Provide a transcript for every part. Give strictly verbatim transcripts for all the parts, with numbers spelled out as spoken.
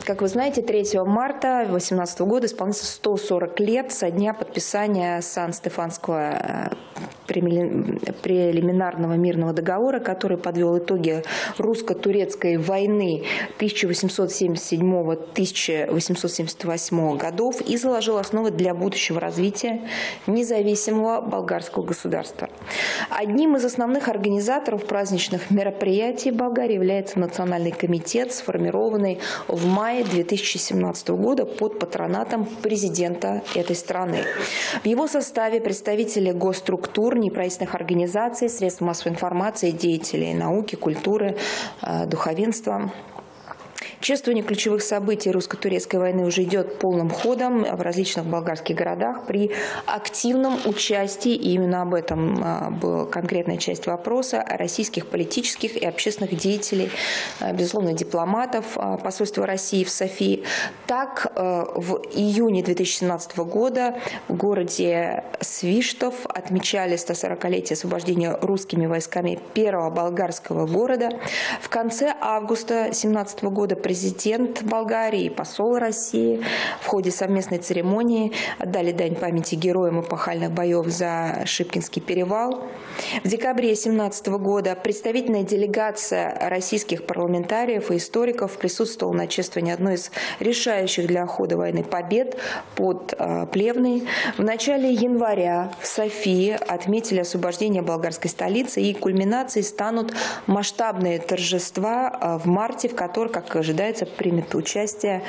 Как вы знаете, третьего марта две тысячи восемнадцатого года исполнится сто сорок лет со дня подписания Сан-Стефанского прелиминарного мирного договора, который подвел итоги русско-турецкой войны тысяча восемьсот семьдесят седьмого — тысяча восемьсот семьдесят восьмого годов и заложил основы для будущего развития независимого болгарского государства. Одним из основных организаторов праздничных мероприятий в Болгарии является Национальный комитет, сформированный в мае две тысячи семнадцатого года под патронатом президента этой страны. В его составе представители госструктур, неправительственных организаций, средств массовой информации, деятелей науки, культуры, духовенства. Чествование ключевых событий русско-турецкой войны уже идет полным ходом в различных болгарских городах при активном участии, и именно об этом была конкретная часть вопроса, российских политических и общественных деятелей, безусловно, дипломатов посольства России в Софии. Так, в июне две тысячи семнадцатого года в городе Свиштов отмечали стосорокалетие освобождения русскими войсками первого болгарского города. В конце августа две тысячи семнадцатого года президент Болгарии и посол России в ходе совместной церемонии отдали дань памяти героям эпохальных боев за Шипкинский перевал. В декабре две тысячи семнадцатого года представительная делегация российских парламентариев и историков присутствовала на чествовании одной из решающих для хода войны побед под Плевной. В начале января в Софии отметили освобождение болгарской столицы, и кульминацией станут масштабные торжества в марте, в которых, как ожидается, примет участие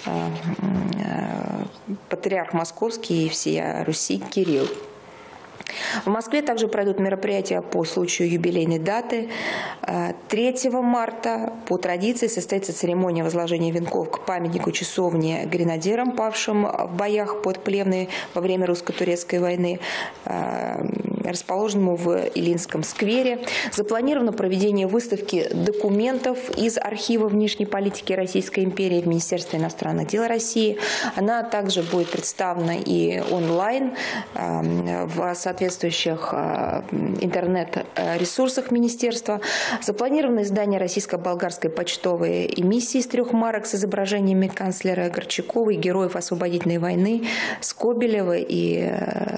патриарх Московский и всея Руси Кирилл. В Москве также пройдут мероприятия по случаю юбилейной даты. третьего марта по традиции состоится церемония возложения венков к памятнику часовни гренадерам, павшим в боях под Плевной во время русско-турецкой войны, расположенному в Илинском сквере. Запланировано проведение выставки документов из архива внешней политики Российской империи в Министерстве иностранных дел России. Она также будет представлена и онлайн в соответствующих интернет-ресурсах министерства. Запланировано издание российско-болгарской почтовой эмиссии из трех марок с изображениями канцлера Горчакова и героев освободительной войны Скобелева и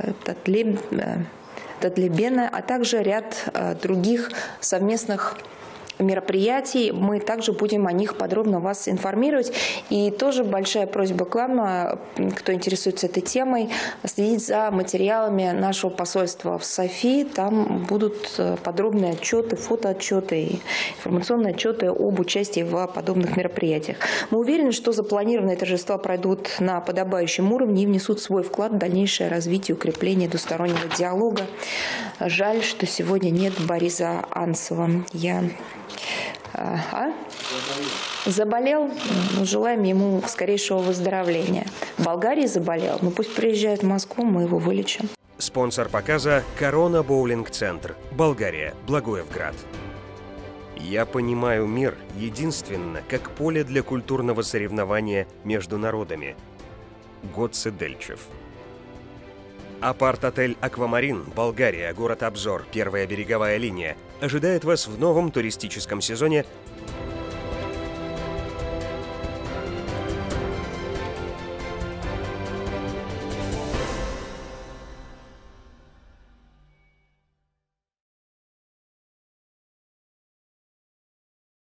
Татлебена, а также ряд других совместных мероприятий. Мы также будем о них подробно вас информировать. И тоже большая просьба к вам, кто интересуется этой темой, следить за материалами нашего посольства в Софии. Там будут подробные отчеты, фотоотчеты и информационные отчеты об участии в подобных мероприятиях. Мы уверены, что запланированные торжества пройдут на подобающем уровне и внесут свой вклад в дальнейшее развитие и укрепление двустороннего диалога. Жаль, что сегодня нет Бориса Анцева. Я А? Заболел? Ну, желаем ему скорейшего выздоровления. В Болгарии заболел? Ну пусть приезжает в Москву, мы его вылечим. Спонсор показа – Корона Боулинг-центр, Болгария, Благоевград. Я понимаю мир единственно как поле для культурного соревнования между народами. Гоце Дельчев. Апарт-отель «Аквамарин», Болгария, город Обзор, первая береговая линия, ожидает вас в новом туристическом сезоне